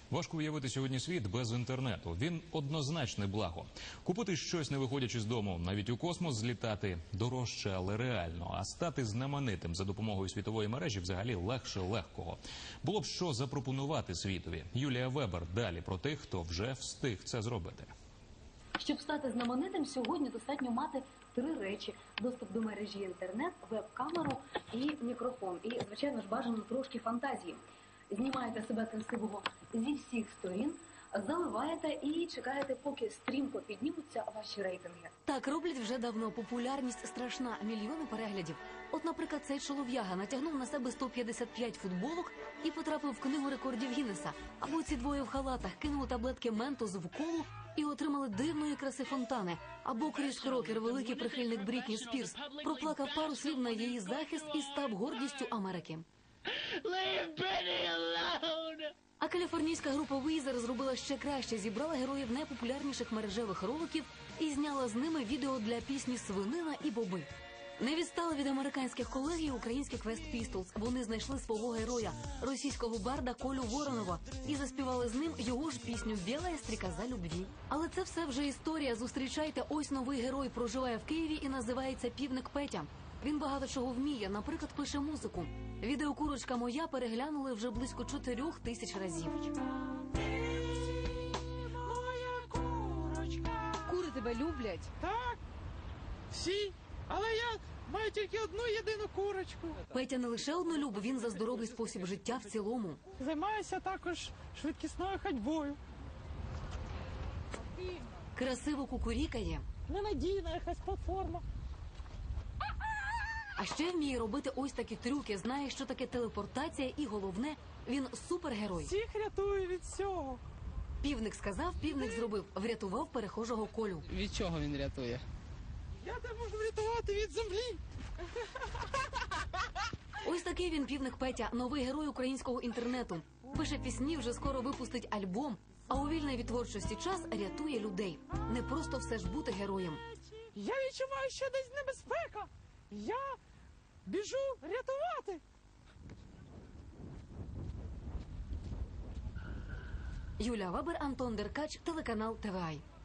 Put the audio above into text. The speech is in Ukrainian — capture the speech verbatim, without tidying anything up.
Важко уявити сьогодні світ без інтернету. Він однозначне благо. Купити щось, не виходячи з дому, навіть у космос злітати дорожче, але реально. А стати знаменитим за допомогою світової мережі взагалі легше легкого. Було б що запропонувати світові. Юлія Вебер далі про тих, хто вже встиг це зробити. Щоб стати знаменитим, сьогодні достатньо мати три речі: доступ до мережі інтернет, веб-камеру і мікрофон. І, звичайно ж, бажано трошки фантазії. Знімаєте себе красивого зі всіх сторін, заливаєте і чекаєте, поки стрімко піднімуться ваші рейтинги. Так роблять вже давно. Популярність страшна. Мільйони переглядів. От, наприклад, цей чолов'яга натягнув на себе сто п'ятдесят п'ять футболок і потрапив в книгу рекордів Гіннеса. Або ці двоє в халатах кинули таблетки Ментос в колу і отримали дивної краси фонтани. Або Кріс Крокер, великий прихильник Брітні Спірс, проплакав пару слів на її захист і став гордістю Америки. А каліфорнійська група Weezer зробила ще краще. Зібрала героїв найпопулярніших мережевих роликів і зняла з ними відео для пісні «Свинина» і «Боби». Не відстали від американських колег і українські Quest Pistols. Вони знайшли свого героя, російського барда Колю Воронова, і заспівали з ним його ж пісню «Білая стрікоза любві». Але це все вже історія. Зустрічайте, ось новий герой проживає в Києві і називається Півник Петя. Він багато чого вміє, наприклад, пише музику. Відео «Курочка моя» переглянули вже близько чотирьох тисяч разів. Кури тебе люблять? Так, всі. Але я маю тільки одну єдину курочку. Петя не лише однолюб, він за здоровий спосіб життя в цілому. Займаюся також швидкісною ходьбою. Красиво кукурікає. Ненадійна якась платформа. А ще вміє робити ось такі трюки, знає, що таке телепортація, і головне, він супергерой. Всіх рятує від всього. Півник сказав, півник зробив, врятував перехожого Колю. Від чого він рятує? Я тебе можу врятувати від землі. Ось такий він, Півник Петя, новий герой українського інтернету. Пише пісні, вже скоро випустить альбом, а у вільний від творчості час рятує людей. Не просто все ж бути героєм. Я відчуваю, що десь небезпека. Я біжу рятувати. Юлія Вебер, Антон Деркач, телеканал Т В А.